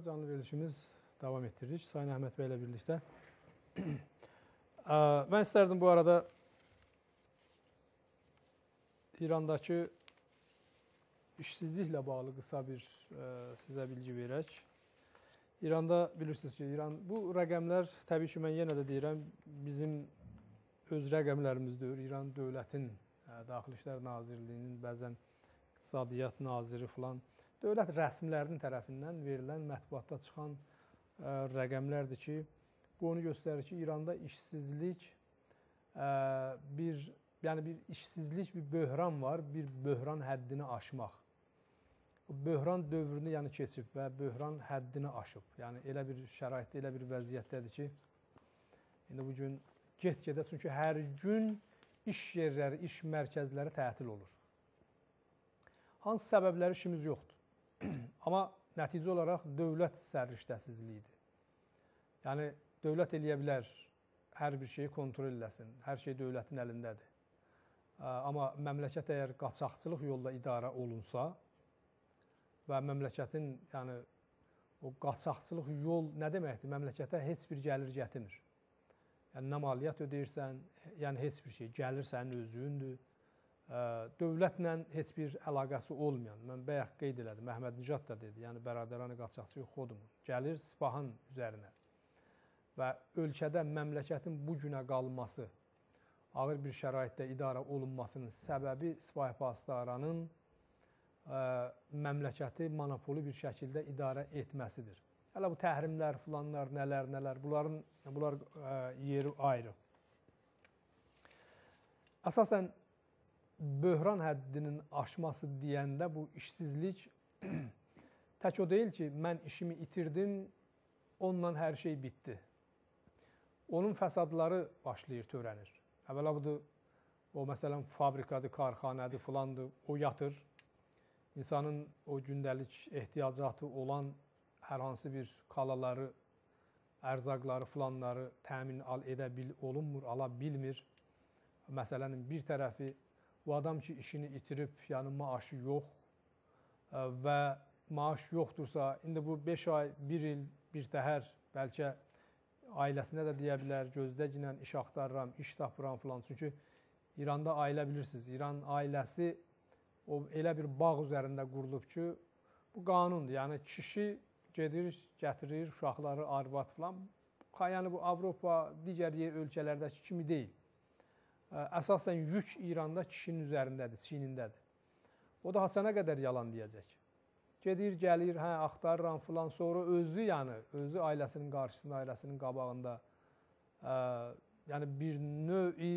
canlı verilişimiz davam ettiririk. Sayın Əhməd bəy ilə birlikdə. Mən istərdim bu arada İrandakı işsizliklə bağlı qısa bir sizə bilgi verək. İranda bilirsiniz ki, bu rəqəmlər təbii ki, mən yenə də deyirəm, bizim öz rəqəmlərimizdir. İran dövlətin, Daxili İşlər Nazirliyinin, bəzən İqtisadiyyat Naziri filan, dövlət rəsmilərinin tərəfindən verilən mətbuatda çıxan rəqəmlərdir ki, bu onu göstərir ki, İranda işsizlik bir işsizlik, bir böhran var, bir böhran həddini aşmaq. Böhran dövrünü keçib və böhran həddini aşıb. Yəni elə bir şəraitdə, elə bir vəziyyətdədir ki, indi bu gün get-gedə, çünki hər gün iş yerləri, iş mərkəzləri tətil olur. Hansı səbəbləri işimiz yoxdur. Amma nəticə olaraq dövlət sərriştəsizliyidir. Yəni, dövlət eləyə bilər, hər bir şeyi kontrol eləsin, hər şey dövlətin əlindədir. Amma məmləkət əgər qaçaqçılıq yolla idarə olunsa və məmləkətin, yəni, o qaçaqçılıq yol nə deməkdir? Məmləkətə heç bir gəlir gətirmir. Yəni, nə maliyyət ödəyirsən, yəni heç bir şey, gəlir sənin özündür. Dövlətlə heç bir əlaqəsi olmayan, mən bayaq qeyd elədim, Əhməd Nicat da dedi, yəni bəradaranı qaçaqçı yoxudum, gəlir sipahın üzərinə və ölkədə məmləkətin bu günə qalması, ağır bir şəraitdə idarə olunmasının səbəbi Sipah Pasdaranın məmləkəti monopoli bir şəkildə idarə etməsidir. Hələ bu təhrimlər, filanlar, nələr, bunlar yeri ayrı. Əsasən, böhran həddinin aşması deyəndə bu işsizlik tək o deyil ki, mən işimi itirdim, onunla hər şey bitdi. Onun fəsadları başlayır, törənir. Əvvəla budur, o məsələn fabrikadır, karxanədir, filandır, o yatır. İnsanın o gündəlik ehtiyacatı olan hər hansı bir kalaları, ərzaqları, filanları təmin olunmur, ala bilmir. Məsələnin bir tərəfi, bu adam ki, işini itirib, yəni maaşı yox və maaş yoxdursa, indi bu 5 ay, 1 il, bir təhər, bəlkə ailəsinə də deyə bilər, gözləginən iş axtarıram, iş tapıram filan. Çünki İranda ailə bilirsiniz, İran ailəsi o elə bir bağ üzərində qurulub ki, bu qanundur. Yəni kişi gedir, gətirir uşaqları, arvad filan. Yəni bu Avropa, digər ölkələrdəki kimi deyil. Əsasən yük İranda kişinin üzərindədir, çiynindədir. O da haçana qədər yalan deyəcək. Gedir, gəlir, axtarıram filan, sonra özü ailəsinin qarşısında, ailəsinin qabağında yəni bir növ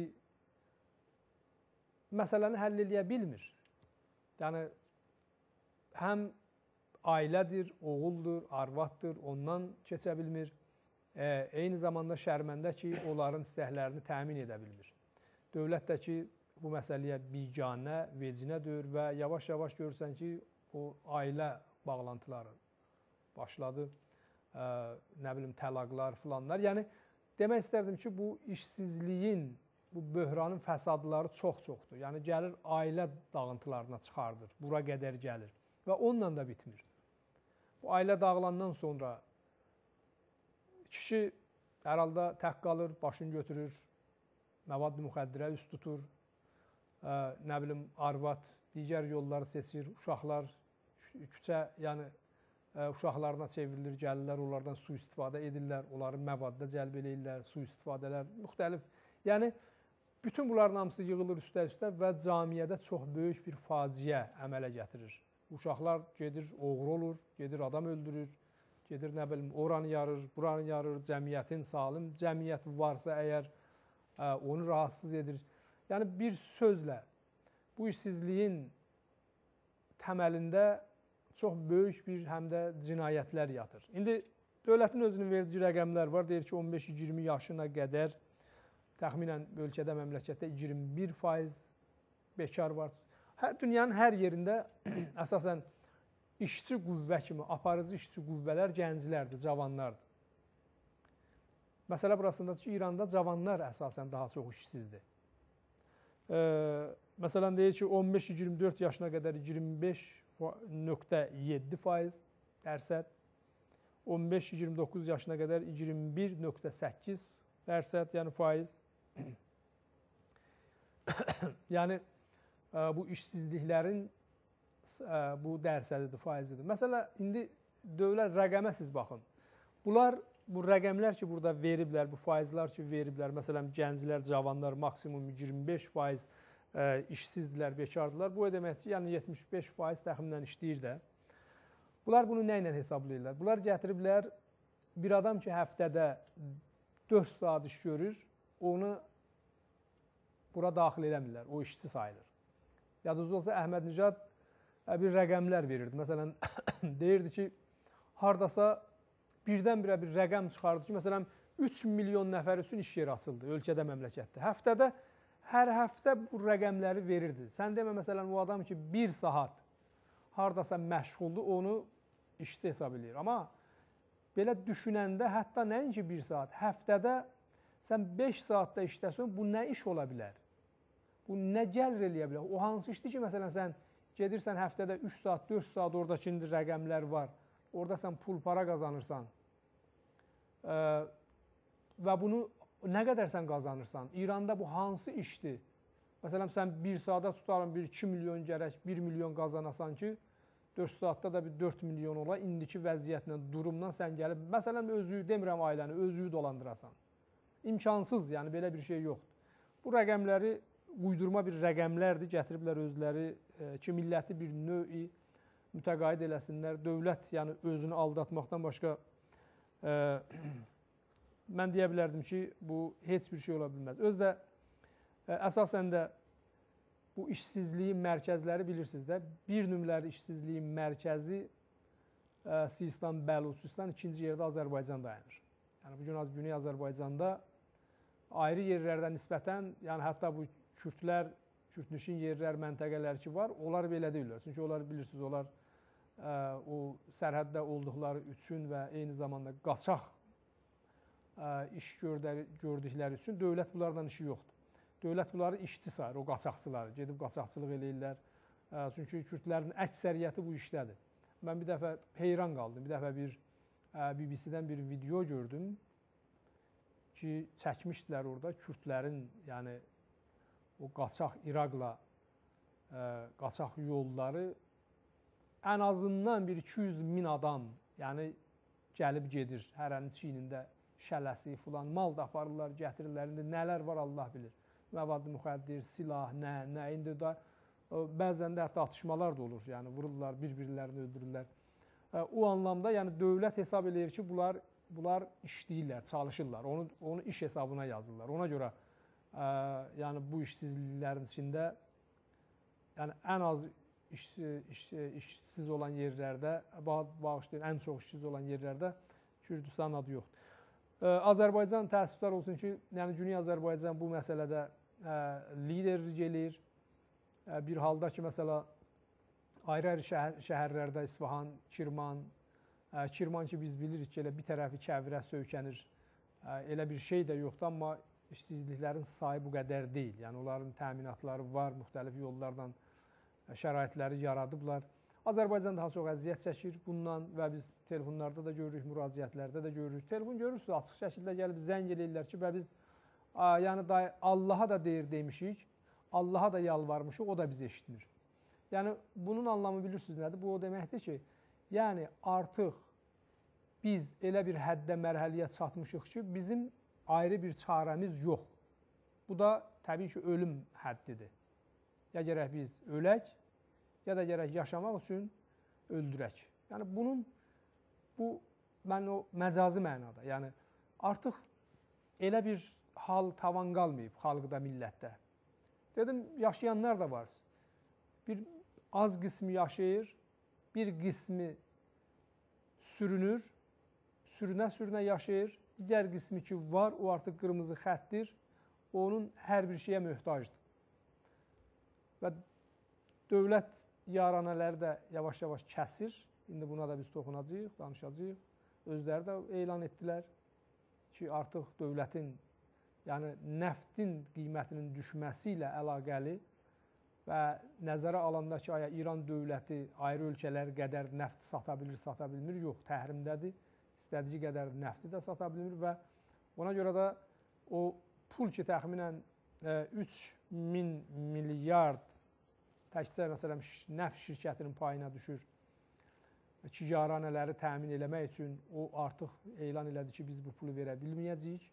məsələni həll eləyə bilmir. Yəni həm ailədir, oğuldur, arvaddır, ondan keçə bilmir. Eyni zamanda şərməndə ki, onların istəklərini təmin edə bilmir. Dövlət də ki, bu məsələyə biganə, vecinədir və yavaş-yavaş görürsən ki, o ailə bağlantıları başladı, nə bilim, təlaqlar filanlar. Yəni, demək istərdim ki, bu işsizliyin, bu böhranın fəsadları çox-çoxdur. Yəni, gəlir ailə dağıntılarına çıxardır, bura qədər gəlir və onunla da bitmir. Bu ailə dağılandan sonra kişi hər halda tək qalır, başını götürür, məvad-ı müxəddirə üst tutur, nə bilim, arvad digər yolları seçir, uşaqlar küçə, yəni uşaqlarına çevrilir, gəlirlər, onlardan sui-istifadə edirlər, onları məvadda cəlb edirlər, sui-istifadələr müxtəlif. Yəni, bütün bunların hamısı yığılır üstə-üstə və camiyyədə çox böyük bir faciə əmələ gətirir. Uşaqlar gedir, oğru olur, gedir, adam öldürür, gedir, nə bilim, oranı yarır, buranı yarır, cəmiyyətin salim, cəmiyyət varsa əgər onu rahatsız edir. Yəni, bir sözlə bu işsizliyin təməlində çox böyük bir həm də cinayətlər yatır. İndi dövlətin özünün verdiyi rəqəmlər var. Deyir ki, 15-20 yaşına qədər təxminən ölkədə, məmləkətdə 21% bekar var. Dünyanın hər yerində əsasən işçi qüvvə kimi, aparıcı işçi qüvvələr gənclərdir, cavanlardır. Məsələ burasındadır ki, İranda cavanlar əsasən daha çox işsizdir. Məsələn, deyir ki, 15-24 yaşına qədər 25,7% 15-29 yaşına qədər 21,8%, yəni faiz. Yəni bu işsizliklərin bu dərsədidir, faizidir. Məsələn, indi dövlət rəqəmə siz baxın. Bunlar, bu rəqəmlər ki, burada veriblər, bu faizlər ki, veriblər, məsələn, gənclər, cavanlar maksimum 25% işsizdirlər, bekardılar. Bu o deməkdir ki, yəni 75% təxminən işləyir də. Bunlar bunu nə ilə hesablayırlar? Bunlar gətiriblər, bir adam ki, həftədə 4 saat iş görür, onu bura daxil eləmirlər, o işçi sayılır. Yadınızda olsa, Əhməd Nicat bir rəqəmlər verirdi. Məsələn, deyirdi ki, haradasa birdən-birə bir rəqəm çıxardı ki, məsələn, 3 milyon nəfər üçün iş yeri açıldı ölkədə, məmləkətdə. Həftədə, hər həftə bu rəqəmləri verirdi. Sən demə, məsələn, o adam ki, 1 saat haradasa məşğuldur, onu işçi hesab edir. Amma belə düşünəndə, hətta nəinki 1 saat, həftədə sən 5 saatda işləsən, bu nə iş ola bilər? Bu nə gəlir eləyə bilər? O hansı işdir ki, məsələn, sən gedirsən həftədə 3 saat, 4 saat oradakı rəqəmlər var. Orada sən pul, para qazanırsan və bunu nə qədər sən qazanırsan? İranda bu hansı işdir? Məsələn, sən 1 saata tutarım, 2 milyon gərək, 1 milyon qazanasan ki, 4 saatda da bir 4 milyon ola, indiki vəziyyətlə, durumdan sən gəlib, məsələn, özü, demirəm ailəni, özü dolandırasan. İmkansız, yəni belə bir şey yoxdur. Bu rəqəmləri uydurma bir rəqəmlərdir, gətiriblər özləri ki, milləti bir növ mütəqaid eləsinlər. Dövlət yəni özünü aldatmaqdan başqa mən deyə bilərdim ki, bu heç bir şey ola bilməz. Özdə əsasən də bu işsizliyin mərkəzləri bilirsiniz də, bir nömrəli işsizliyin mərkəzi Sistan, Bəluçistan, ikinci yerdə Azərbaycan dayanır. Yəni bu gün Güney Azərbaycanda ayrı yerlərdən nisbətən, yəni hətta bu Kürdlər, Kürdnüşin yerlər, məntəqələr ki var, onlar belə deyirlər. Çünki onlar bilirsiniz, onlar o sərhəddə olduqları üçün və eyni zamanda qaçaq iş gördükləri üçün dövlət bunlardan işi yoxdur. Dövlət bunları işçi sayır, o qaçaqçıları, gedib qaçaqçılıq eləyirlər. Çünki Kürdlərin əksəriyyəti bu işdədir. Mən bir dəfə heyran qaldım, bir dəfə bir BBC-dən bir video gördüm ki, çəkmişdilər orada Kürdlərin, yəni o qaçaq İraqla qaçaq yolları ən azından bir 200 min adam, yəni gəlib gedir, hərənin çiynində şələsi filan, mal da aparırlar, gətirirlər, indi nələr var Allah bilir. Məvad müxəddir, silah, nə, indi də bəzən də hətta atışmalar da olur, yəni vururlar, bir-birlərini öldürürlər. O anlamda, yəni dövlət hesab edir ki, bunlar işləyirlər, çalışırlar, onu iş hesabına yazırlar. Ona görə yəni bu işsizliklərin içində yəni ən az işsiz olan yerlərdə, bağışlayın, ən çox işsiz olan yerlərdə Kürdistan adı yoxdur. Azərbaycan təəssüflər olsun ki, yəni Güney Azərbaycan bu məsələdə liderlik eləyir. Bir halda ki, məsələ ayrı-ayrı şəhərlərdə İsfahan, Kirman ki, biz bilirik ki, elə bir tərəfi kəvirə söykənir. Elə bir şey də yoxdur, amma işsizliklərin sayı bu qədər deyil. Yəni onların təminatları var, müxtəlif yollardan şəraitləri yaradıblar. Azərbaycan daha çox əziyyət çəkir bundan və biz telefonlarda da görürük, müraciətlərdə də görürük. Telefon görürsünüz, açıq şəkildə gəlib zəng eləyirlər ki, və biz yəni Allaha da demişik, Allaha da yalvarmışıq, o da bizi eşitmir. Yəni bunun anlamı bilirsiniz nədir? Bu o deməkdir ki, yəni artıq biz elə bir həddə, mərhələyə çatmışıq ki, bizim ayrı bir çarəmiz yox. Bu da təbii ki, ölüm həddidir. Ya gərək biz ölək, ya da gərək yaşamaq üçün öldürək. Yəni mən o məcazi mənada, yəni artıq elə bir hal tavan qalmayıb xalqda, millətdə. Dedim, yaşayanlar da var. Bir az qismi yaşayır, bir qismi sürünür, sürünə yaşayır. Digər qismi ki var, o artıq qırmızı xətdir, onun hər bir şeyə möhtacdır. Və dövlət yaranələri də yavaş-yavaş kəsir. İndi buna da biz toxunacağıq, danışacağıq. Özləri də elan etdilər ki, artıq dövlətin, yəni neftin qiymətinin düşməsi ilə əlaqəli və nəzərə alanda ki, İran dövləti ayrı ölkələr qədər neft sata bilir, sata bilmir, yox, təhrimdədir. istədiyi qədər nəfti də sata bilmir və ona görə də o pul ki, təxminən 3000 milyard təkcə məsələn neft şirkətinin payına düşür. Ticaranələri təmin eləmək üçün o artıq elan elədi ki, biz bu pulu verə bilməyəcəyik.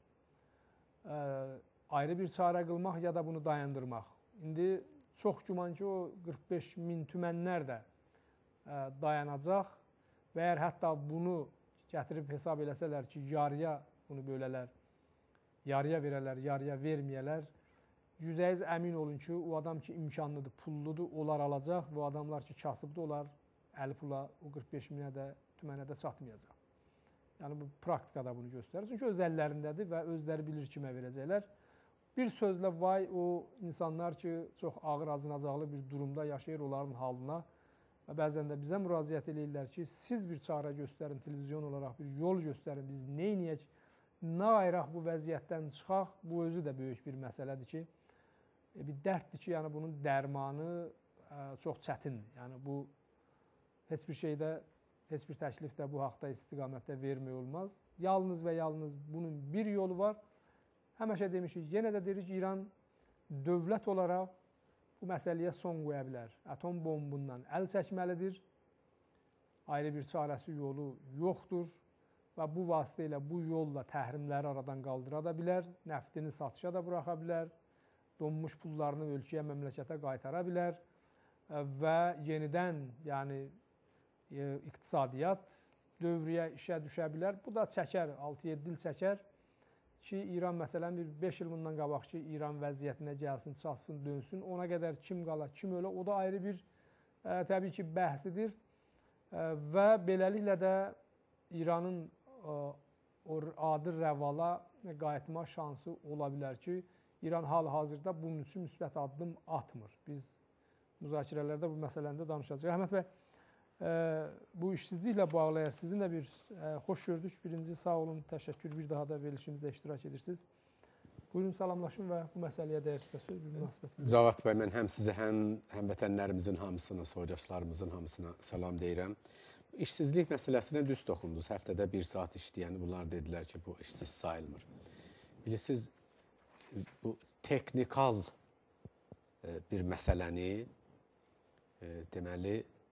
Ayrı bir çarə qılmaq ya da bunu dayandırmaq. İndi çox güman ki, o 45 min tümənlər də dayanacaq və əgər hətta bunu gətirib hesab eləsələr ki, yarıya bunu bölələr, yarıya verələr, yarıya verməyələr, %100 əmin olun ki, o adam ki, imkanlıdır, pulludur, onlar alacaq və o adamlar ki, kasıbdır, onlar əli pula o 45 minə də, tümənə də çatmayacaq. Yəni, bu praktikada bunu göstərir. Çünki öz əllərindədir və özləri bilir kimə verəcəklər. Bir sözlə, vay o insanlar ki, çox ağır acınacaqlı bir durumda yaşayır onların halına və bəzən də bizə müraciət edirlər ki, siz bir çarə göstərin, televizyon olaraq bir yol göstərin, biz neyniyək, nə ayraq bu vəziyyətdən çıxaq, bu özü də böyük bir məsələdir ki, bir dərddir ki, yəni bunun dərmanı çox çətindir. Yəni, bu heç bir şeydə, heç bir təklif də bu haqda istiqamətdə vermək olmaz. Yalnız və yalnız bunun bir yolu var. Həmişə demişik, yenə də deyirik ki, İran dövlət olaraq bu məsələyə son qoya bilər. Atom bombundan əl çəkməlidir. Ayrı bir çarəsi yolu yoxdur və bu vasitə ilə, bu yolla təhrimləri aradan qaldıra da bilər, nəftini satışa da buraxa bilər, donmuş pullarını ölkəyə, məmləkətə qaytara bilər və yenidən, yəni, iqtisadiyyat dövrüyə işə düşə bilər. Bu da çəkər, 6-7 il çəkər ki, İran məsələn 5 il bundan qabaq ki, İran vəziyyətinə gəlsin, çatsın, dönsün. Ona qədər kim qala, kim ölə, o da ayrı bir təbii ki, bəhsidir və beləliklə də İranın adi rəvala qayıtma şansı ola bilər ki, İran hal-hazırda bunun üçün müsbət addım atmır. Biz müzakirələrdə bu məsələndə danışacağıq. Əhməd bəy, bu işsizliklə bağlı əgər sizin də bir xoş gördük. Birinci, sağ olun, təşəkkür. Bir daha da verilişimizdə iştirak edirsiniz. Buyurun, salamlaşın və bu məsələyə dəyər sizə söz bir münasibət. Cavad bəy, mən həm sizə, həm həmvətənlərimizin hamısına, soydaşlarımızın hamısına salam deyirəm. İşsizlik məsələsinə düz toxundunuz. Həftədə 1 saat işləyəni bunlar dedilər ki, bu işsiz sayılmır. Bilirsiniz, bu texnikal bir məsələni deməli,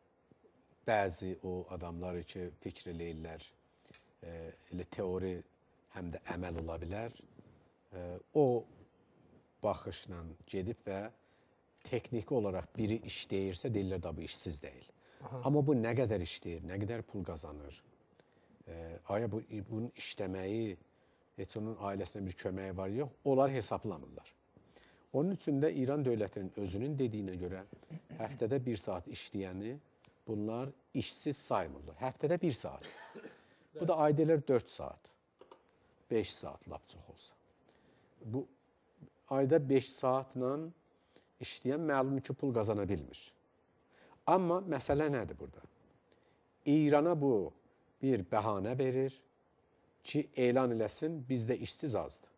bəzi o adamlar ki, fikr eləyirlər, elə teori həm də əməl ola bilər. O baxışla gedib və texniki olaraq biri işləyirsə, deyirlər da bu işsiz deyil. Amma bu nə qədər işləyir, nə qədər pul qazanır, aya bunun işləməyi, heç onun ailəsinə bir köməyi var, yox, onlar hesablamırlar. Onun üçün də İran dövlətinin özünün dediyinə görə həftədə 1 saat işləyəni bunlar işsiz saymırlar. Həftədə 1 saat. Bu da ayda 4 saat, 5 saat lap çox olsa. Bu ayda 5 saatla işləyən məlum ki, pul qazana bilmir. Amma məsələ nədir burada? İrana bu bir bəhanə verir ki, elan eləsin, bizdə işsiz azdır.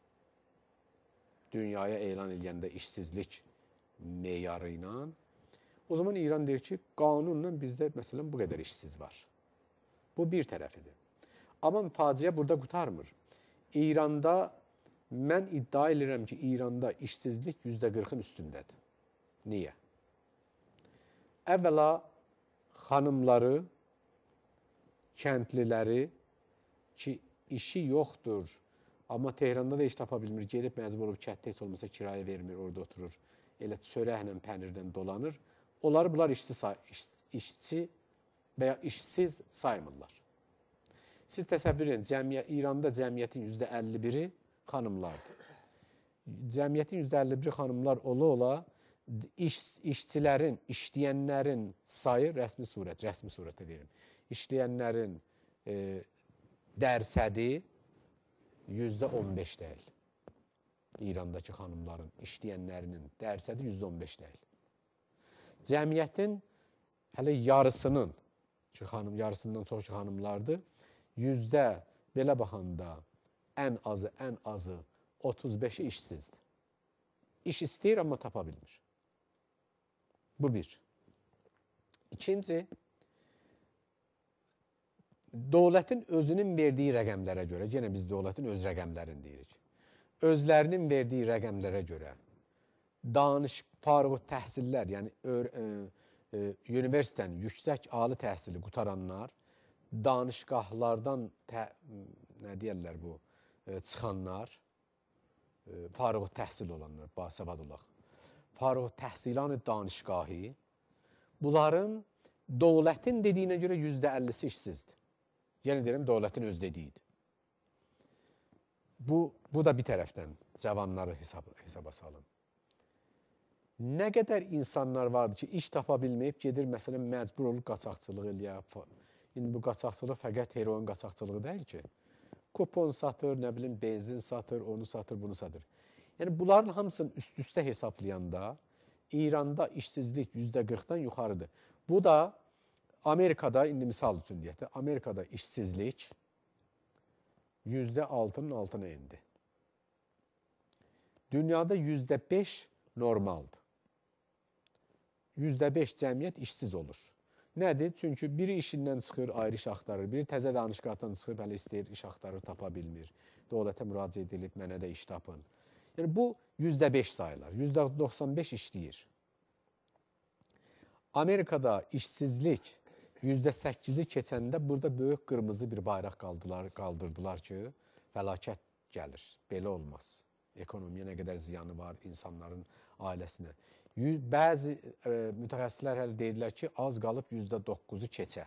Dünyaya elan eləyəndə işsizlik meyarı ilə. O zaman İran deyir ki, qanunla bizdə məsələn bu qədər işsiz var. Bu bir tərəfidir. Amma faciə burada qurtarmır. İranda, mən iddia edirəm ki, İranda işsizlik %40-ın üstündədir. Niyə? Əvvəla xanımları, kəndliləri ki, işi yoxdur, amma Tehranda da iş tapa bilmir, gedib məcbur olub kətdə heç olmasa kirayə vermir, orada oturur, elə çörəklə, pənirdən dolanır. Onları bunlar işçi və ya işsiz saymırlar. Siz təsəvvür edin, İranda cəmiyyətin %51-i xanımlardır. Cəmiyyətin %51-i xanımlar ola-ola işçilərin, işləyənlərin sayı rəsmi surətdə deyirəm, işləyənlərin dərsədi %15 deyil. İrandakı xanımların, işləyənlərinin dərsədi %15 deyil. Cəmiyyətin hələ yarısının, ki, yarısından çox ki, xanımlardır, belə baxanda ən azı 35-i işsizdir. İş istəyir, amma tapa bilmir. Bu bir. İkinci, dövlətin özünün verdiyi rəqəmlərə görə, yenə biz dövlətin öz rəqəmlərini deyirik. Özlərinin verdiyi rəqəmlərə görə fərği təhsillər, yəni universitetin yüksək ali təhsili qutaranlar, danışqahlardan nə deyirlər bu, çıxanlar, fərği təhsil olanlar, basavad olaq, fərği təhsilanı danışqahı, bunların dövlətin dediyinə görə %50'si işsizdir. Yəni deyirəm, dövlətin öz dediyidir. Bu da bir tərəfdən cavanları hesaba salın. Nə qədər insanlar vardır ki, iş tapa bilməyib, gedir, məsələn, məcbur olur qaçaqçılıq eləyər. İndi bu qaçaqçılıq fəqət heroin qaçaqçılığı deyil ki. Kupon satır, nə bilim, benzin satır, onu satır, bunu satır. Yəni, bunların hamısını üst-üstə hesablayanda İranda işsizlik %40'dan yuxarıdır. Bu da Amerikada, indi misal üçün deyək də, Amerikada işsizlik %6'nın altına indi. Dünyada %5 normaldır. %5 cəmiyyət işsiz olur. Nədir? Çünki biri işindən çıxır, ayrı iş axtarır. Biri təzə danışqahdan çıxıb, hələ istəyir, iş axtarır, tapa bilmir. Dövlətə müraciət edilib, mənə də iş tapın. Yəni, bu %5 sayılar. %95 işləyir. Amerikada işsizlik %8'i keçəndə burada böyük qırmızı bir bayraq qaldırdılar ki, fəlakət gəlir. Belə olmaz. Ekonomiyə nə qədər ziyanı var, insanların ailəsinə. Bəzi mütəxəssislər hələ deyirlər ki, az qalıb %9'u keçə.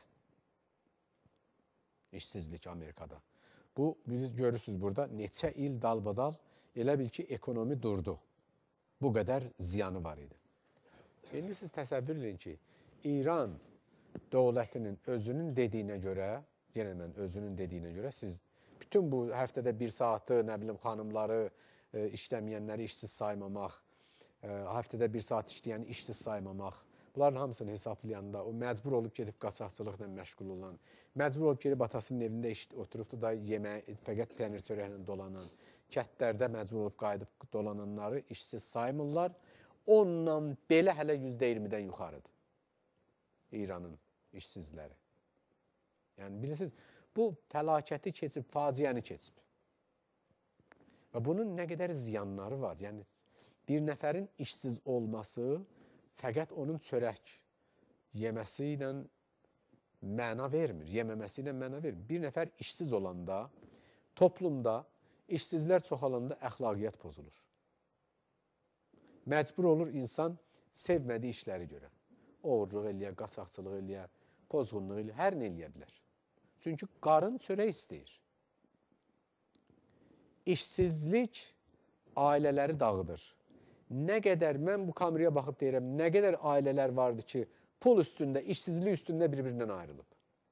İşsizlik Amerikada. Bu, biz görürsünüz burada, neçə il dalbadal elə bil ki, ekonomi durdu. Bu qədər ziyanı var idi. İndi siz təsəvvür edin ki, İran dövlətinin özünün dediyinə görə, yenə mən özünün dediyinə görə, siz bütün bu həftədə bir saatı, nə bilim, xanımları, işləməyənləri işsiz saymamaq, həftədə bir saat işləyəni işsiz saymamaq, bunların hamısını hesablayanda, o məcbur olub gedib qaçaqçılıqla məşğul olan, məcbur olub gedib atasının evində oturubdu da yeməyə, fəqət pənir çörəklə dolanan, kətlərdə məcbur olub qayıdıb dolananları işsiz saymırlar, ondan belə hələ %20'dən yuxarıdır İranın işsizləri. Yəni, bilirsiniz, bu fəlakəti keçib, faciəni keçib. Və bunun nə qədər ziyanları var. Yəni, bir nəfərin işsiz olması fəqət onun çörək yeməsi ilə məna vermir, yeməməsi ilə məna vermir. Bir nəfər işsiz olanda, toplumda işsizlər çoxalanda əxlaqiyyat pozulur. Məcbur olur insan sevmədiyi işləri görə. Oğurluq eləyər, qaçaqçılıq eləyər, pozğunluq eləyər, hər nə eləyə bilər. Çünki qarın çörək istəyir. İşsizlik ailələri dağıdır. Nə qədər, mən bu kameraya baxıb deyirəm, nə qədər ailələr vardır ki, pul üstündə, işsizlik üstündə bir-birindən ayrılıb.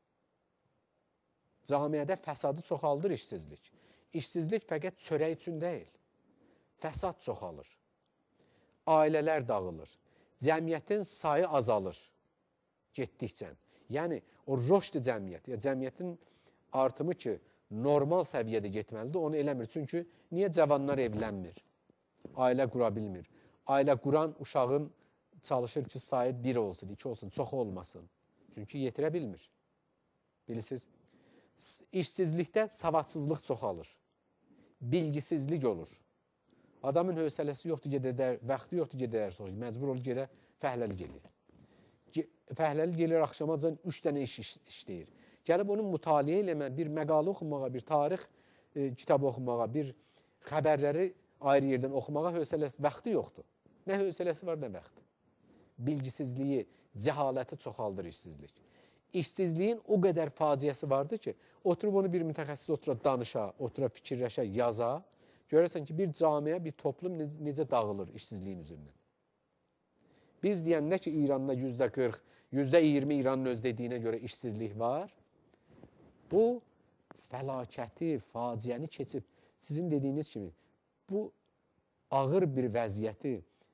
Camiədə fəsadı çoxaldır işsizlik. İşsizlik fəqət çörək üçün deyil. Fəsad çoxalır. Ailələr dağılır. Cəmiyyətin sayı azalır getdikcə. Yəni, o roşdu cəmiyyət, cəmiyyətin artımı ki, normal səviyyədə getməlidir, onu eləmir. Çünki niyə cavanlar evlənmir? Ailə qura bilmir. Ailə quran uşağın çalışır ki, sayı 1 olsun, 2 olsun, çox olmasın. Çünki yetirə bilmir. Bilirsiniz, işsizlikdə savadsızlıq çoxalır. Bilgisizlik olur. Adamın hövsələsi yoxdur, gedər, vaxtı yoxdur, gedər, məcbur olur, gedər, fəhləlik eləyir. Fəhləlik gelir, axşamacan 3 dənə iş işləyir. Gəlib onun mütaliə eləmə, bir məqalə oxumağa, bir tarix kitabı oxumağa, bir xəbərləri ayrı yerdən oxumağa hövsələsi, vaxtı yoxdur. Nə hövsələsi var, nə vaxtı. Bilgisizliyi, cəhaləti çoxaldır işsizlik. İşsizliyin o qədər faciəsi vardır ki, oturub onu bir mütəxəssis otura danışa, otura fikirləşə, yaza, görərsən ki, bir camiə, bir toplum necə dağılır işsizliyin üzündən. Biz deyəndə ki, İranda %40, %20 İranın öz dediyinə görə işsizlik var, bu fəlakəti, faciəni keçib, sizin dediyiniz kimi, bu ağır bir vəziyyəti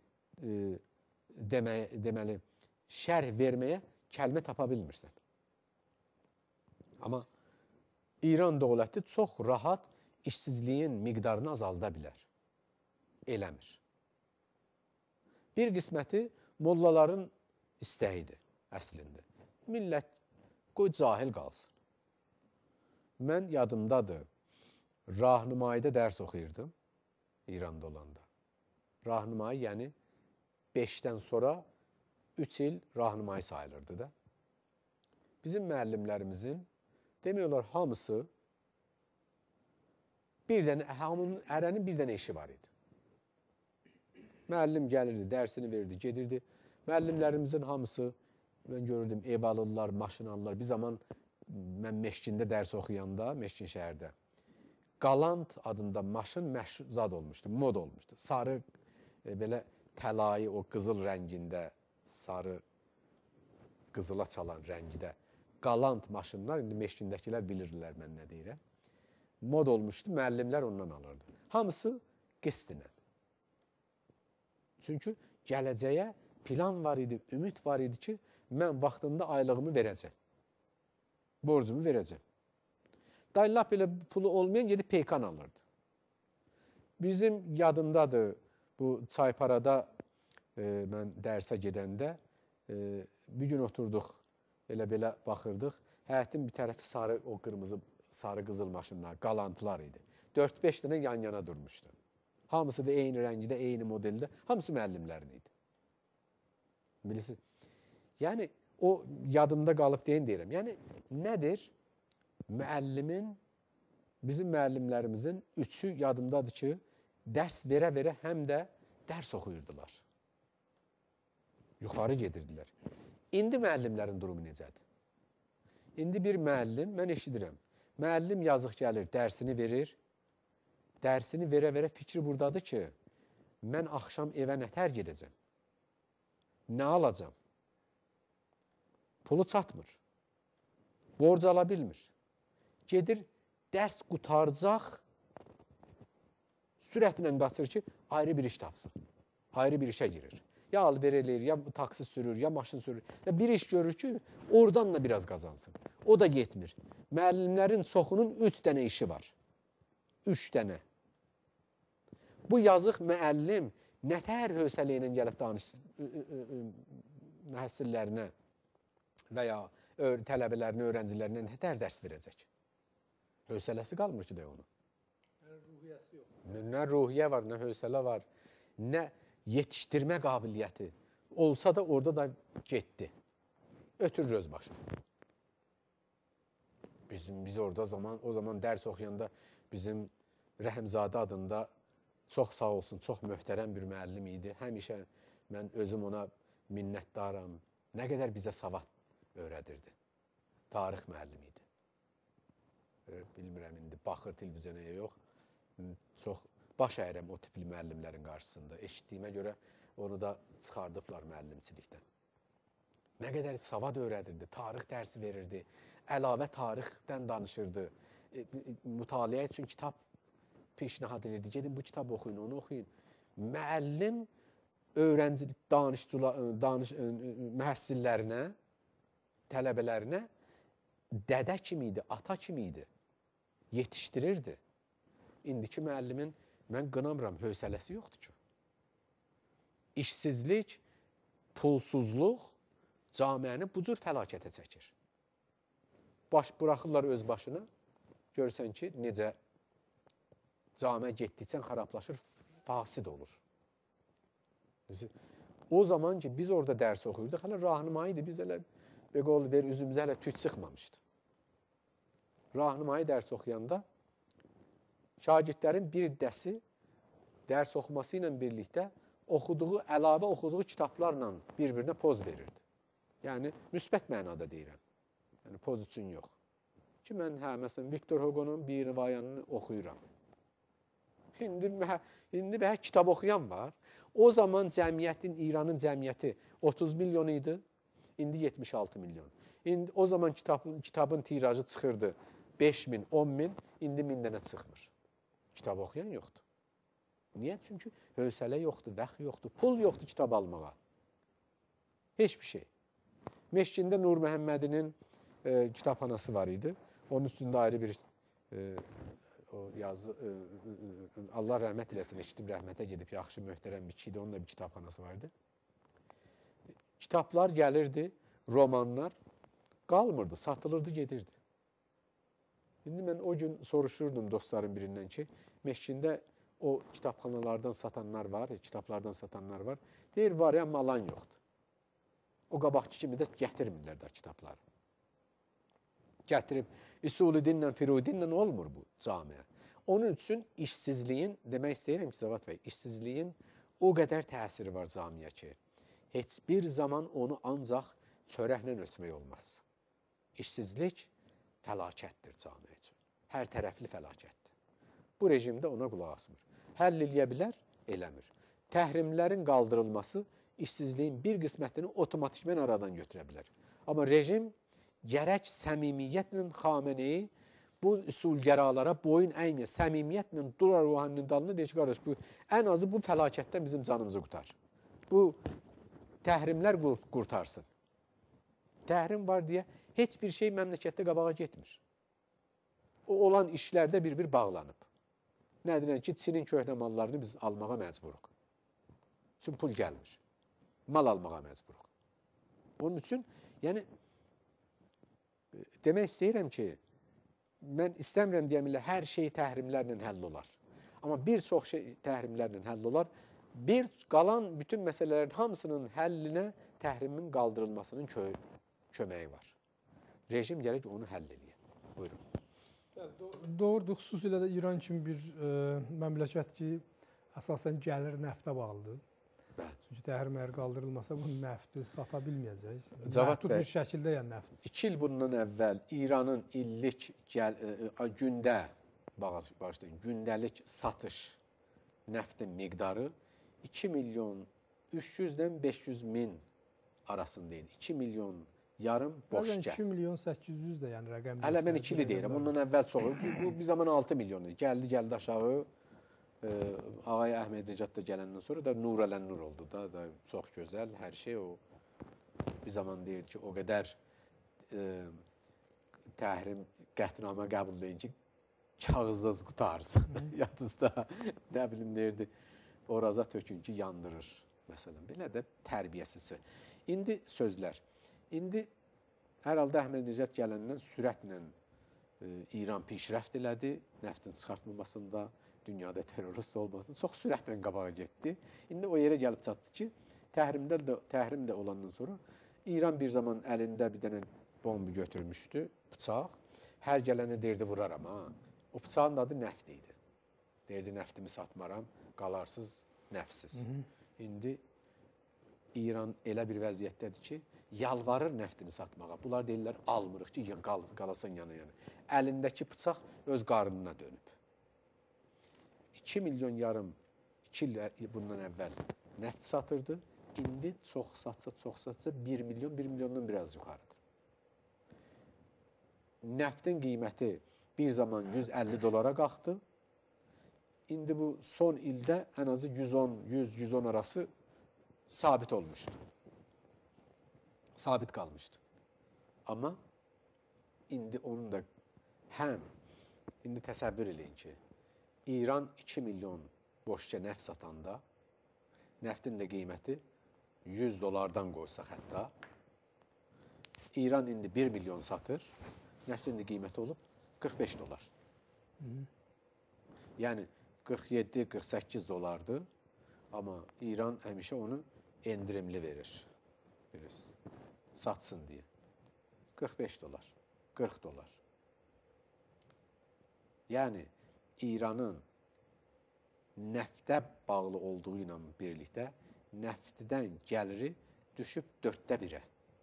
deməli, şərh verməyə kəlmə tapa bilmirsən. Amma İran dövləti çox rahat işsizliyin miqdarını azalda bilər. Eləmir. Bir qisməti mollaların istəyidir əslində. Millət qoy cahil qalsın. Mən yadımdadır, Rahnumayda dərs oxuyurdum İranda olanda. Rahnumayı, yəni 5-dən sonra 3 il Rahnumayı sayılırdı da. Bizim müəllimlərimizin demək olar hamısı hamının ərənin bir dənə işi var idi. Müəllim gəlirdi, dərsini verirdi, gedirdi. Müəllimlərimizin hamısı, mən görürdüm, ev alırlar, maşın alırlar. Bir zaman mən Meşkində dərs oxuyanda, Meşkin şəhərdə, Galant adında maşın məşhur zad olmuşdu, mod olmuşdu. Sarı, belə təlayı, o qızıl rəngində, sarı, qızıla çalan rəngidə Galant maşınlar, indi Meşkindəkilər bilirlər mən nə deyirəm. Mod olmuşdu, müəllimlər ondan alırdı. Hamısı qistinə. Çünki gələcəyə plan var idi, ümid var idi ki, mən vaxtında aylığımı verəcəm. Borcumu verəcəm. Dayılap belə pulu olmayan gedib peykan alırdı. Bizim yadımdadır, bu Çayparada mən dərsə gedəndə bir gün oturduq, elə-belə baxırdıq. Həyətin bir tərəfi sarı, o qırmızı, sarı qızıl maşınlar, qalantılar idi. 4-5 dənə yan-yana durmuşdu. Hamısı da eyni rəngidə, eyni modeldə, hamısı müəllimlərin idi. Bilirsiniz? Yəni, o yadımda qalıb deyirəm. Yəni, nədir? Müəllimin, bizim müəllimlərimizin üçü yadımdadır ki, dərs verə-verə həm də dərs oxuyurdular. Yuxarı gedirdilər. İndi müəllimlərin durumu necədir? İndi bir müəllim, mən eşidirəm, müəllim yazıq gəlir, dərsini verir, dərsini verə-verə fikri buradadır ki, mən axşam evə nətər gedəcəm? Nə alacam? Pulu çatmır. Borc ala bilmir. Gedir, dərs qutaracaq, sürətlə qaçır ki, ayrı bir iş tapsın. Ayrı bir işə girir. Ya alver eləyir, ya taksi sürür, ya maşın sürür. Ya bir iş görür ki, oradan da biraz qazansın. O da getmir. Müəllimlərin çoxunun 3 dənə işi var. 3 dənə. Bu yazıq müəllim nətər hövsələ ilə gəlib məhsillərinə və ya tələbələrinə, öğrencilərinə nətər dərs verəcək? Hövsələsi qalmır ki, də onun. Ruhiyyəsi yox. Nə ruhiyyə var, nə hövsələ var, nə yetişdirmə qabiliyyəti. Olsa da orada da getdi. Ötürür öz başına. Biz orada o zaman dərs oxuyanda bizim Rəhimzadə adında çox sağ olsun, çox möhtərəm bir müəllim idi. Həmişə mən özüm ona minnətdaram. Nə qədər bizə savad öyrədirdi. Tarix müəllimi idi. Bilmirəm, indi baxır televizyonaya yox. Çox baş əyirəm o tipli müəllimlərin qarşısında. Eşitdiyimə görə onu da çıxardıblar müəllimçilikdən. Nə qədər savad öyrədirdi, tarix dərsi verirdi, əlavə tarixdən danışırdı. Mütaliə üçün kitab peşnahad edirdi. Gedin bu kitab oxuyun, onu oxuyun. Müəllim öğrencilik məhsillərinə, tələbələrinə dədə kimi idi, ata kimi idi. Yetişdirirdi. İndiki müəllimin mən qınamıram, hövsələsi yoxdur ki. İşsizlik, pulsuzluq camiəni bu cür fəlakətə çəkir. Buraxırlar öz başına, görsən ki, necə camiə getdikcə xarablaşır, fasid olur. O zaman ki, biz orada dərs oxuyurduq, hələ Rahnumayı idi, biz hələ, Beqoğlu deyir, üzümüzə hələ tüt çıxmamışdı. Rahnumayı dərs oxuyanda, şagirdlərin bir dəsi dərs oxuması ilə birlikdə əlavə oxuduğu kitablarla bir-birinə poz verirdi. Yəni, müsbət mənada deyirəm. Yəni, poz üçün yox. Ki, mən, məsələn, Viktor Hugo'nun bir rivayanını oxuyuram. İndi bəhə kitab oxuyan var. O zaman İranın cəmiyyəti 30 milyon idi, indi 76 milyon. O zaman kitabın tirajı çıxırdı 5 min, 10 min, indi 1000 dənə çıxmır. Kitab oxuyan yoxdur. Niyə? Çünki hövsələ yoxdur, vəxt yoxdur, pul yoxdur kitab almağa. Heç bir şey. Meşkində Nur Məhəmmədinin kitabxanası var idi. Onun üstündə ayrı bir Allah rəhmət eləsin, eşitdim, rəhmətə gedib, yaxşı, möhtərəm bir kişiydi, onun da bir kitabxanası vardı. Kitablar gəlirdi, romanlar qalmırdı, satılırdı, gedirdi. İndi mən o gün soruşurdum dostların birindən ki, Meşkində o kitabxanalardan satanlar var, kitablardan satanlar var. Deyir, var ya, alan yoxdur. O qabaqçı kimi də gətirmirlər də kitabları. Gətirib, Üsulüddinlə, Firudinlə olmur bu camiə. Onun üçün işsizliyin, demək istəyirəm ki, Cavad bəy, işsizliyin o qədər təsiri var camiyə ki, heç bir zaman onu ancaq çörəklə ötmək olmaz. İşsizlik fəlakətdir camiə üçün. Hər tərəfli fəlakətdir. Bu rejimdə ona qulaq asmır. Həll eləyə bilər, eləmir. Təhrimlərin qaldırılması işsizliyin bir qismətini otomatikmen aradan götürə bilər. Amma rejim gərək səmimiyyətlə Xameneyi bu üsulgəralara boyun əyməyə, səmimiyyətlə durar ruhaninin dalını deyir ki, qardaş, bu, ən azı bu fəlakətdən bizim canımızı qutar. Bu təhrimlər qurtarsın. Təhrim var deyə heç bir şey məmləkətdə qabağa getmir. O olan işlərdə bir-bir bağlanıb. Nədir ki, Çinin köhnə mallarını biz almağa məcburuq. Çünki pul gəlmir. Mal almağa məcburuq. Onun üçün, yəni, demək istəyirəm ki, mən istəmirəm deyəmirlə, hər şey təhrimlərlə həll olar. Amma bir çox şey təhrimlərlə həll olar. Bir qalan bütün məsələlərin hamısının həllinə təhrimin qaldırılmasının köməyi var. Rejim gərək onu həll edir. Buyurun. Doğrudur, xüsusilə də İran kimi bir məmləkət ki, əsasən gəlir nəftə bağlıdır. Çünki təhrim əgər qaldırılmasa bu nəfti sata bilməyəcək. Məhdud bir şəkildə yəni nəft. 2 il bundan əvvəl İranın illik gündəlik satış nəftin miqdarı 2 milyon 300-dən 500 min arasındaydı. 2 milyon yarım boş gəl. 2 milyon 800 də yəni rəqəm. Hələ mən 2 il deyirəm. Ondan əvvəl çox. Bu bir zaman 6 milyon idi. Gəldi aşağı. Ağay Əhməd Necat da gələndən sonra da nur ələn nur oldu da çox gözəl, hər şey o bir zaman deyir ki, o qədər təhrim qətnamə qəbul edin ki, kağızdaz qutarsın. Yadınızda nə bilim deyirdi, oraza tökün ki, yandırır məsələn. Belə də tərbiyəsiz söz. İndi sözlər. İndi hər halda Əhməd Necat gələndən sürətlə İran pişrəft elədi, nəftin çıxartılmasında, dünyada terörist olmasında çox sürətlə qabağa getdi. İndi o yerə gəlib çatdı ki, təhrim də olandan sonra İran bir zaman əlində bir dənə bombu götürmüşdü, bıçaq. Hər gələnə deyirdi, vuraram. O bıçağın adı nəft idi. Deyirdi, nəftimi satmaram, qalarsız, nəfsiz. İndi İran elə bir vəziyyətdədir ki, yalvarır nəftini satmağa. Bunlar deyirlər, almırıq ki, qalasan yana-yana. Əlindəki bıçaq öz qarnına dönüb. 2 milyon yarım 2 il bundan əvvəl nəft satırdı. İndi çox satsa 1 milyondan biraz yuxarıdır. Nəftin qiyməti bir zaman 150 dolara qalxdı. İndi bu son ildə ən azı 110 arası sabit olmuşdu. Sabit qalmışdı. Amma indi onun da indi təsəvvür eləyin ki, İran 2 milyon boşca nəft satanda, nəftin də qiyməti 100 dolardan qoysaq hətta, İran indi 1 milyon satır, nəftin də qiyməti olub 45 dolar. Yəni 47-48 dolardır, amma İran həmişə onu endirimli verir, satsın deyə. 45 dolar, 40 dolar. Yəni, İranın nəftə bağlı olduğu ilə birlikdə nəftdən gəliri düşüb 4də 1-ə.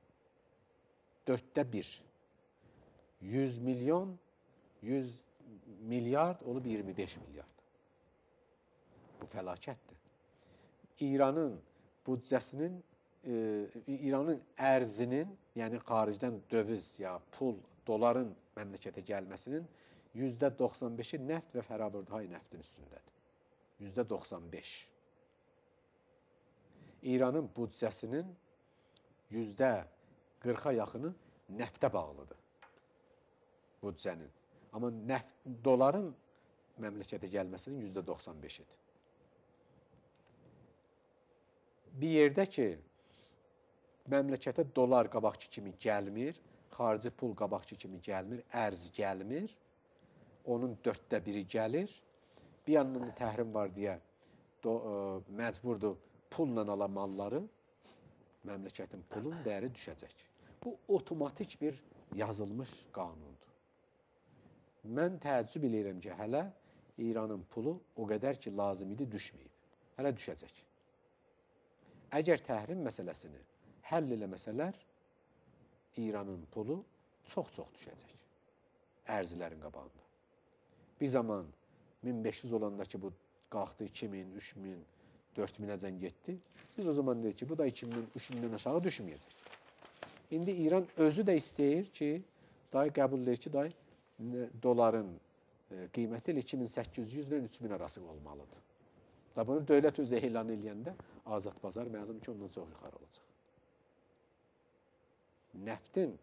4də 1. 100 milyon, 100 milyard olub 25 milyard. Bu fəlakətdir. İranın büdcəsinin, İranın ərzinin, yəni xaricdən döviz ya pul, doların məmləkətə gəlməsinin %95-i nəft və fərabırdahay nəftin üstündədir. %95. İranın büdcəsinin %40-a yaxını nəftə bağlıdır. Büdcənin. Amma doların məmləkətə gəlməsinin %95-idir. Bir yerdə ki, məmləkətə dolar qabaqçı kimi gəlmir, xarici pul qabaqçı kimi gəlmir, ərz gəlmir, onun 1/4 gəlir. Bir yandan da təhrim var deyə məcburdur pulla alan malları, məmləkətin pulun dəyəri düşəcək. Bu otomatik bir yazılmış qanundur. Mən təəccüb eləyirəm ki, hələ İranın pulu o qədər ki, lazım idi düşməyib. Hələ düşəcək. Əgər təhrim məsələsini həll eləməsələr, İranın pulu çox-çox düşəcək. Ərzlərin qabağında. Bir zaman 1500 olanda ki, bu qalxdı 2000, 3000, 4000-əcən getdi. Biz o zaman dedik ki, bu da 2000, 3000-dən aşağı düşməyəcək. İndi İran özü də istəyir ki, qəbul edir ki, doların qiyməti ilə 2800 ilə 3000 arası olmalıdır. Da bunu dövlət özü elan eləyəndə azad bazar məlum ki, ondan çox yuxarı olacaq. Nəftin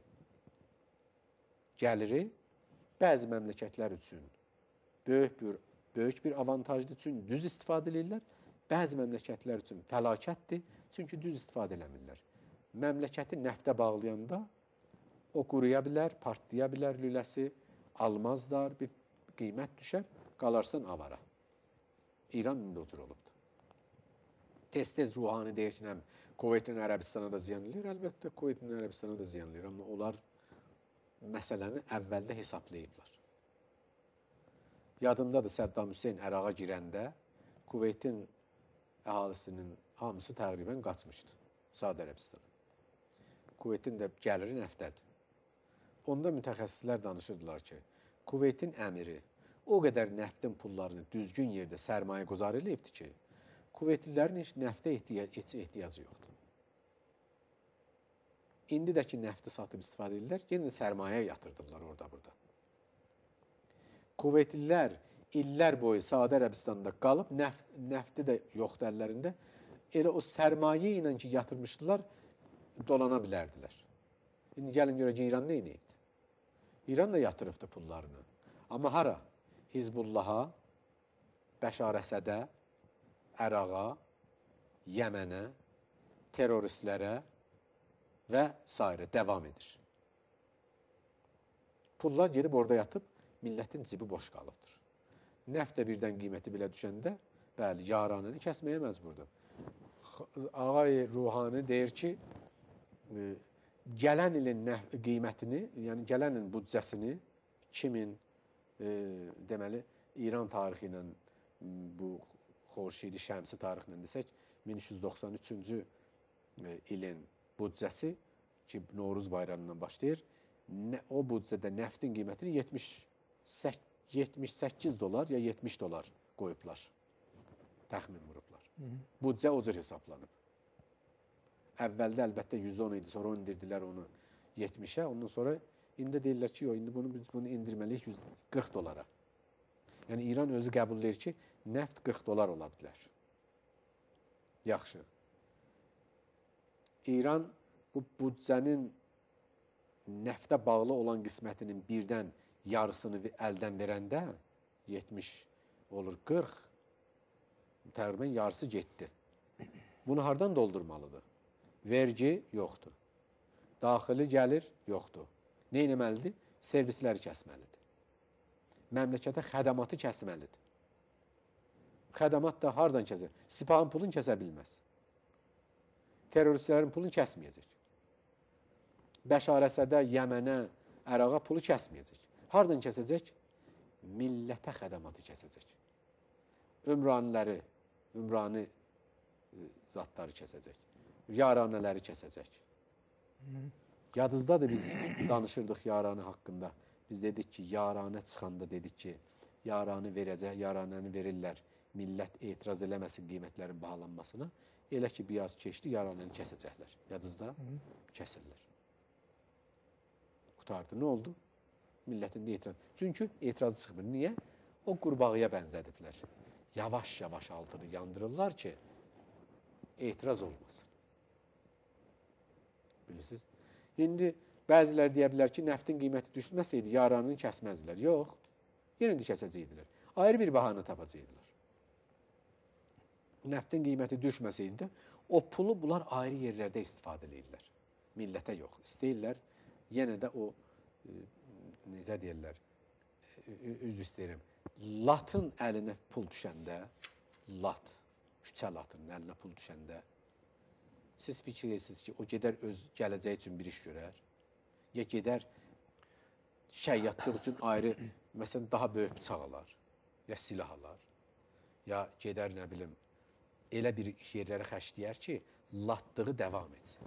gəliri bəzi məmləkətlər üçün böyük bir avantajdır, çünki düz istifadə edirlər. Bəzi məmləkətlər üçün fəlakətdir, çünki düz istifadə eləmirlər. Məmləkəti nəftə bağlayanda o quruya bilər, partlaya bilər lüləsi, almazlar, bir qiymət düşər, qalarsan avara. İran indi o cür olubdur. Tez-tez Ruhani deyir ki, Kuveytin Ərəbistana da ziyan eləyir. Əlbəttə, Kuveytin Ərəbistana da ziyan eləyir, amma onlar məsələni əvvəldə hesablayıblar. Yadımdadır, Səddam Hüseyn Əraqa girəndə Kuveytin əhalisinin hamısı təqribən qaçmışdı Saudi Ərəbistana. Kuveytin də gəliri nəftədir. Onda mütəxəssislər danışırdılar ki, Kuveytin əmiri o qədər nəftin pullarını düzgün yerdə sərmayə quzar eləyibdir ki, Kuveytlilərin heç nəftə ehtiyacı yoxdur. İndi də ki, nəfti satıb istifadə edirlər, yenə də sərmayə yatırdırlar orada-burada. Kuveytlilər illər boyu Saudi Ərəbistanda qalıb, nəfti də yoxdur əllərində. Elə o sərmayə ilə ki, yatırmışdılar, dolana bilərdilər. İndi gəlin görə ki, İran nə edibdir? İran da yatırıbdır pullarını. Amma hara? Hizbullaha, Bəşar Əsədə, Əraqa, Yəmənə, teröristlərə və s. Devam edir. Pullar gedib orada yatıb, millətin cibi boş qalıbdır. Nəft də birdən qiyməti belə düşəndə, bəli, yaranını kəsməyə məcburdur. Ağay Ruhani deyir ki, gələn ilin qiymətini, yəni gələn ilin büdcəsini 2000, deməli, İran tarixi ilə bu Xorşidi Şəmsi tarixlə desək, 1393-cü ilin büdcəsi ki, Novruz bayramından başlayır, o büdcədə nəftin qiymətini 78 dolar ya 70 dolar qoyublar. Təxmin vurublar. Büdcə o cür hesablanıb. Əvvəldə əlbəttə 110 idi, sonra indirdilər onu 70-ə, ondan sonra indi deyirlər ki, indi bunu indirməliyik 40 dolara. Yəni İran özü qəbul edir ki, nəft 40 dolar ola bilər. Yaxşı. İran bu büdcənin nəftə bağlı olan qismətinin birdən yarısını əldən verəndə 70 olur 40, təqribən yarısı getdi. Bunu hardan doldurmalıdır? Vergi yoxdur. Daxili gəlir yoxdur. Nə etməlidir? Servisləri kəsməlidir. Məmləkətə xədamatı kəsməlidir. Xədamat da hardan kəsər? Sipahın pulunu kəsə bilməz. Teröristlərin pulunu kəsməyəcək. Bəşar Əsədə, Yəmənə, Əraqa pulu kəsməyəcək. Hardan kəsəcək? Millətə xədamatı kəsəcək. Ümrani zatları kəsəcək. Yaranələri kəsəcək. Yadınızdadır, biz danışırdıq yaranə haqqında. Biz dedik ki, yaranə çıxanda dedik ki, yaranı verəcək, yaranəni verirlər. Millət etiraz eləməsin qiymətlərin bahalanmasına. Elə ki, bir az keçdi, yaranəni kəsəcəklər. Yadınızda? Kəsirlər. Qutardı. Nə oldu? Millətin də etiraz. Çünki etirazı çıxmır. Niyə? O qurbağaya bənzədiblər. Yavaş-yavaş altını yandırırlar ki, etiraz olmasın. Bilirsiniz? İndi bəzilər deyə bilər ki, nəftin qiyməti düşməsəydi, yaranını kəsməzdilər. Yox, yenə də kəsəcəkdilər. Ayrı bir bəhanə tapacaqdılar. Nəftin qiyməti düşməsəydi də, o pulu bunlar ayrı yerlərdə istifadə edirlər. Millətə yox. İstəyirlər, yenə də o, necə deyirlər, üzr istəyirəm. Latın əlinə pul düşəndə, küçə latının əlinə pul düşəndə, siz fikir edirsiniz ki, o gedər öz gələcəyi üçün bir iş görər, ya gedər şəyyadlıq üçün ayrı, məsələn, daha böyük bıçaq alar, ya silah alar, ya gedər, nə bilim, elə bir yerlərə xərcləyər ki, latlığı davam etsin.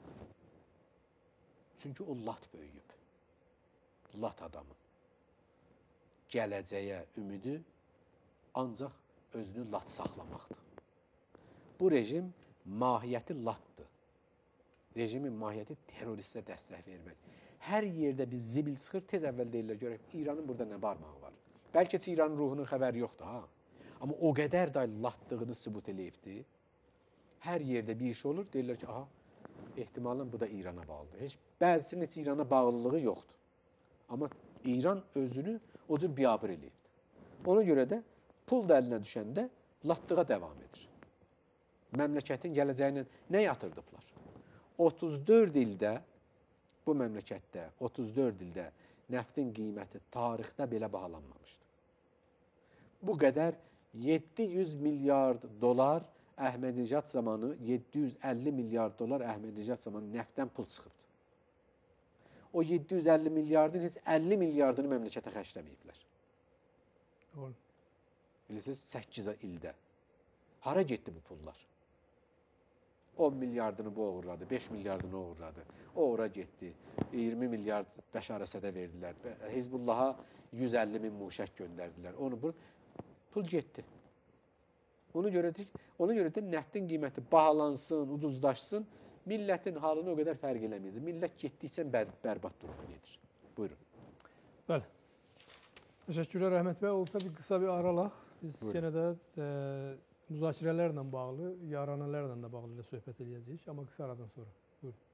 Çünki o lat böyüyüb, lat adamı. Gələcəyə ümidi ancaq özünü lat saxlamaqdır. Bu rejim mahiyyəti latdır. Rejimin mahiyyəti teröristə dəstək vermək. Hər yerdə biz zibil çıxır, tez əvvəl deyirlər, görək, İranın burada nə barmağı var? Bəlkə İranın ruhunun xəbəri yoxdur, ha? Amma o qədər da latlığını sübut eləyibdir. Hər yerdə bir iş olur, deyirlər ki, aha, ehtimalən bu da İrana bağlıdır. Bəzisinin heç İrana bağlılığı yoxdur. Amma İran özünü o cür biabır eləyibdir. Ona görə də pul da əlinə düşəndə latlığa davam edir. Məmləkətin gələcəyinə nə yatırdıblar? 34 ildə, bu məmləkətdə 34 ildə nəftin qiyməti tarixdə belə bahalanmamışdı. Bu qədər 700 milyard dolar Əhmədinəcad zamanı, 750 milyard dolar Əhmədinəcad zamanı nəftdən pul çıxıbdı. O 750 milyardın heç 50 milyardını məmləkətə xərcləməyiblər. Doğru. Bilirsiniz, 8 ildə. Hara getdi bu pullar? 10 milyardını bu uğurladı, 5 milyardını uğurladı. O ora getdi. 20 milyard Bəşar Əsədə verdilər. Hizbullaha 150 min muşək göndərdilər. Pul getdi. Ona görə də nəftin qiyməti bahalansın, ucuzlaşsın, millətin halını o qədər fərq eləməyəcək. Millət getdikcə bərbad duruma gedir. Buyurun. Bəli. Təşəkkürlər Rəhmət bəy. Olsa bir qısa bir aralaq. Biz yenə də müzakirələrlə bağlı, yaranələrlə də bağlı ilə söhbət edəcəyik. Amma qısa aradan sonra. Buyurun.